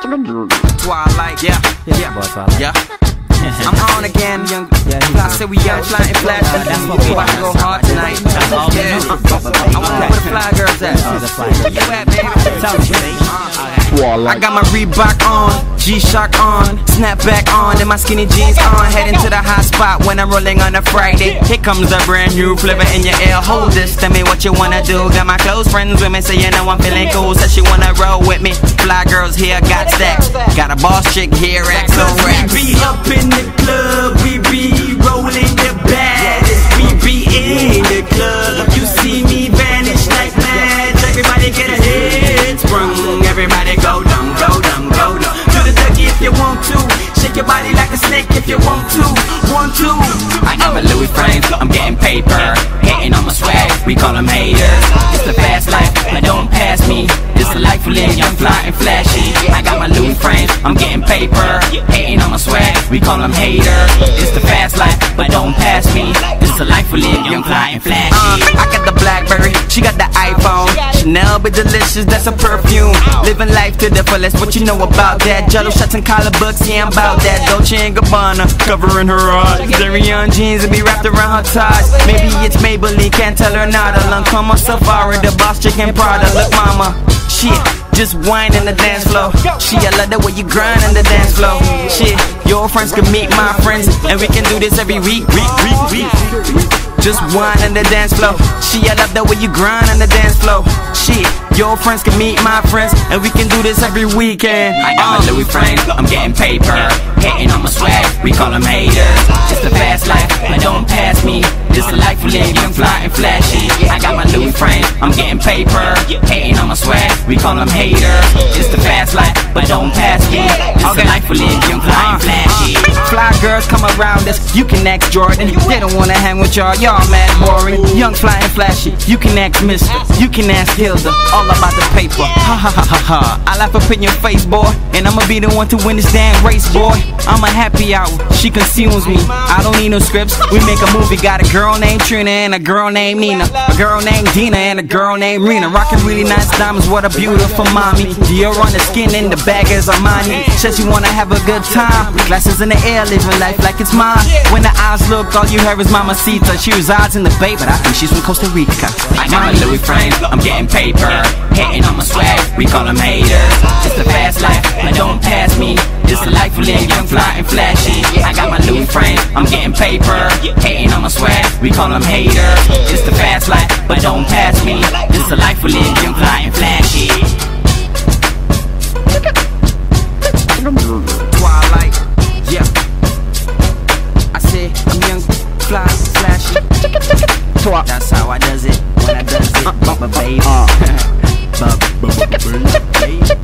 Twilight, yeah. I'm on again, young. I said we young, flying flash. That's what we about to go hard tonight. Yeah. I wanna know where the fly girls at. Where you at, baby? I got my Reebok on, G-Shock on, snapback on, and my skinny jeans on. Heading to the hot spot when I'm rolling on a Friday. Here comes a brand new flavor in your ear. Hold this, tell me what you wanna do. Got my close friends with me, so you know I'm feeling cool. Said she wanna roll with me. Fly girls here, got stacks. Got a boss chick here, XO racks. We be up in the club, we be rolling the baddest. We be in the club, you see me vanish like mad. Everybody get a head sprung. Everybody go down, go down, go down. Do the ducky if you want to. Shake your body like a snake if you want to. I got my Louis frames, I'm getting paper. Hating on my swag, we call them haters. It's the fast life, but don't pass me. It's the life we live, young, fly and flashy. I got my Louis frames, I'm getting paper. Hating on my swag, we call them haters. It's the fast life, but don't pass me. It's the life we live, young, fly and flashy. I got the Blackberry, she got the iPhone. Chanel be delicious, that's a perfume. Living life to the fullest, what you know about that? Jello shots and collar books, yeah, I'm about that. Dolce & Gabbana, covering her eyes. Darion jeans will be wrapped around her thighs. Maybe it's Maybelline, can't tell her nada. Lancome Safari, the boss chick and Prada. Look mama, shit, just whine in the dance floor. She, I love the way you grind in the dance floor. Shit, your friends can meet my friends, and we can do this every week. Just whine in the dance floor. She, I love the way you grind on the dance floor. Shit, your friends can meet my friends, and we can do this every weekend. I got my Louis frames, I'm getting paper. Hating on my swag, we call them haters. It's the fast life, but don't pass me. It's the life we live, young, fly and flashy. I got my Louis frames, I'm getting paper. Hating on my swag, we call them haters. It's the fast life, but don't pass me. It's the life we live, young, fly and flashy. Fly girls come around us, you can ask Jordan. They don't wanna hang with y'all, y'all mad boring. Young, fly and flashy, you can ask Mister, you can ask Hilda. All about the paper, ha ha ha ha ha. I laugh up in your face, boy, and I'ma be the one to win this damn race, boy. I'm a happy hour, she consumes me. I don't need no scripts, we make a movie. Got a girl named Trina and a girl named Nina, a girl named Dina and a girl named Rena. Rockin' really nice diamonds, what a beautiful mommy. Dior on the skin and the bag is Armani. Says you wanna have a good time, glasses in the air, living life like it's mine. When the eyes look, all you hear is Mamacita. She resides in the Bay, but I think she's from Costa Rica. I got my Louis frames, I'm getting paper. Hating on my swag, we call them haters. It's the fast life, but don't pass me. It's the life we live, young, fly and flashy. I got my Louis frames, I'm getting paper. Hating on my swag, we call them haters. It's the fast life, but don't pass me. It's the life we live, young, fly and flashy. Twilight, yeah. I say I'm young, fly, flashy. That's how I does it when I does it, bump a baby.